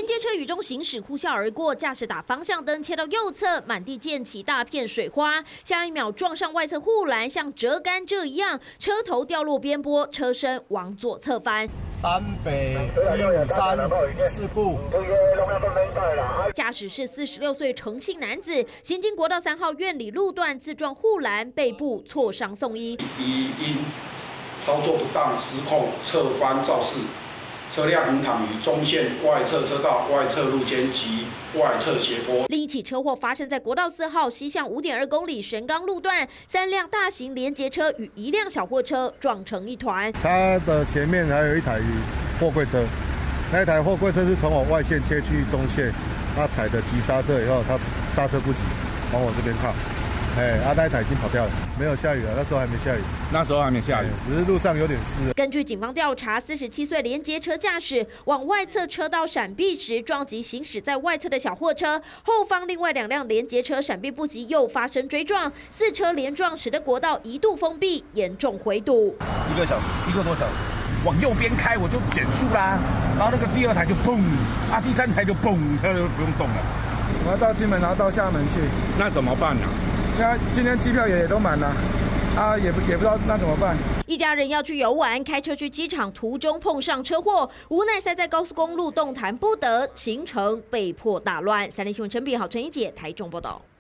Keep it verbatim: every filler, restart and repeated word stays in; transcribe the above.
连接车雨中行驶，呼啸而过，驾驶打方向灯切到右侧，满地溅起大片水花，下一秒撞上外侧护栏，像折甘蔗一样，车头掉落边坡，车身往左侧翻。 三北一五三事故， 驾驶是四十六岁诚信男子，行经国道三号院里路段自撞护栏，背部挫伤送医。 疑因操作不当失控侧翻肇事。 车辆横躺于中线外侧车道外侧路肩及外侧斜坡。 另一起车祸发生在国道四号西向五点二公里神冈路段，三辆大型连结车与一辆小货车撞成一团。 它的前面还有一台货柜车，那一台货柜车是从我外线切去中线，它踩的急刹车以后，它刹车不及，往我这边靠。 哎，阿呆台已经跑掉了，没有下雨了，那时候还没下雨， 那时候还没下雨， 只是路上有点湿。 根据警方调查，四十七岁连结车驾驶往外侧车道闪避时，撞击行驶在外侧的小货车，后方另外两辆连结车闪避不及，又发生追撞，四车连撞，使得国道一度封闭，严重回堵。 一个小时，一个多小时，往右边开我就减速啦，然后那个第二台就砰，啊，第三台就砰，它就不用动了。 我要到金门，然后到厦门去， 那怎么办呢？ 现在今天机票也都满了，啊，也不也不知道那怎么办。 一家人要去游玩，开车去机场，途中碰上车祸，无奈塞在高速公路，动弹不得，行程被迫打乱。三立新闻陈炳豪、陈一姐台中报道。